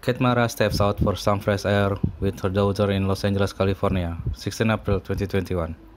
Kate Mara steps out for some fresh air with her daughter in Los Angeles, California, 16 April 2021.